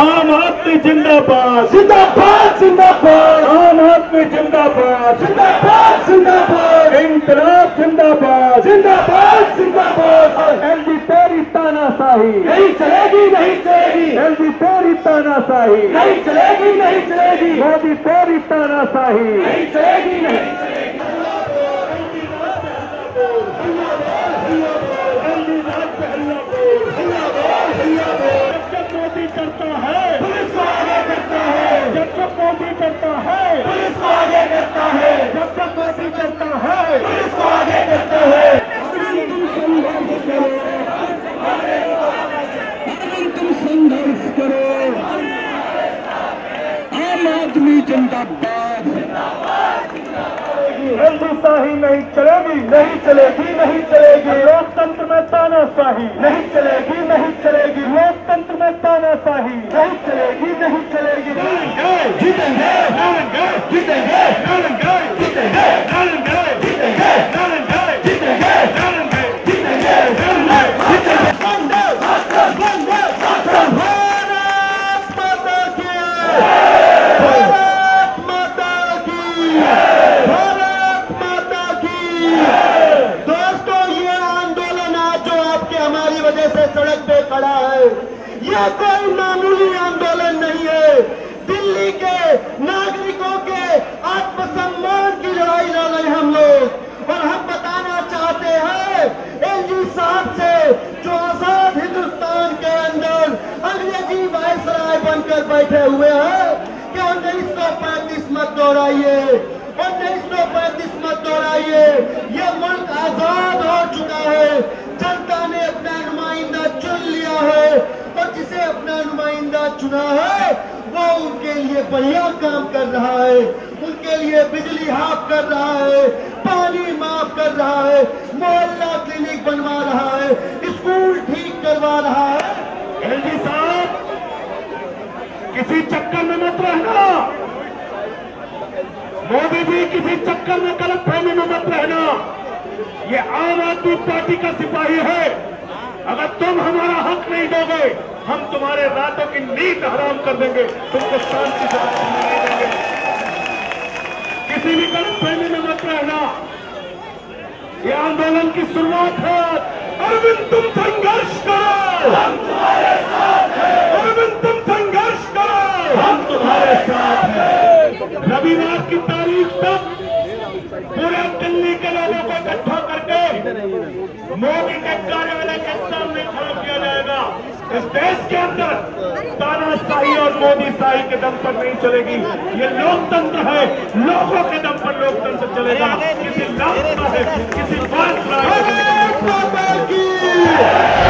आम आदमी जिंदाबाद जिंदाबाद जिंदाबाद, आम आदमी जिंदाबाद जिंदाबाद जिंदाबाद, इंकलाब जिंदाबाद जिंदाबाद जिंदाबाद। एलजी तेरी तानाशाही नहीं चलेगी, नहीं चलेगी, एलजी तेरी तानाशाही नहीं चलेगी, नहीं चलेगी, मोदी तेरी तानाशाही नहीं चलेगी, नहीं चलेगी। जब मोदी करता है पुलिस को आगे करता है, जब मोदी करता है पुलिस को आगे करता है, जब मोदी करता है पुलिस को आगे करता है। तुम संघर्ष करो, आम आदमी जिंदाबाद। एलजीशाही नहीं चलेगी, नहीं चलेगी, नहीं चलेगी, लोकतंत्र में तानाशाही नहीं चलेगी, नहीं चलेगी, लोकतंत्र में तानाशाही नहीं चलेगी, नहीं चलेगी। जीतेंगे, जीतेंगे, जीतेंगे, जीतेंगे, सड़क पे खड़ा है, यह कोई मामूली आंदोलन नहीं है। दिल्ली के नागरिकों के आत्मसम्मान की लड़ाई लड़ रहे हैं हम लोग। और हम बताना चाहते हैं एलजी साहब से, जो आजाद हिंदुस्तान के अंदर अंग्रेजी वायसराय बनकर बैठे हुए हैं, कि 1935 मत दोहराइए, 1935 मत दोहराइए। यह मुल्क आजाद हो चुका है, जनता ने अपना नुमाइंदा चुन लिया है, और जिसे अपना नुमाइंदा चुना है वो उनके लिए बढ़िया काम कर रहा है, उनके लिए बिजली हाफ कर रहा है, पानी माफ कर रहा है, मोहल्ला क्लिनिक बनवा रहा है, स्कूल ठीक करवा रहा है। एलजी साहब किसी चक्कर में मत रहना, मोदी जी किसी चक्कर में गलतफहमी में मत रहना। ये आम आदमी पार्टी का सिपाही है, अगर तुम हमारा हक नहीं दोगे हम तुम्हारे रातों की नींद हराम कर देंगे, तुमको शांति से नहीं देंगे। किसी भी गलतफहमी में मत रहना, ये आंदोलन की शुरुआत है। अरविंद तुम संघर्ष करो, हम तुम्हारे साथ हैं, अरविंद तुम संघर्ष करो, हम तुम्हारे साथ हैं। रविवार की तारीख तक पूरे दिल्ली के लोगों को इकट्ठा करके मोदी के कार्यालय के सामने खड़ा किया जाएगा। इस देश के अंदर तानाशाही और मोदीशाही के दम पर नहीं चलेगी, ये लोकतंत्र है, लोगों के दम पर लोकतंत्र चलेगा। किसी लाभ का है, किसी बात का है।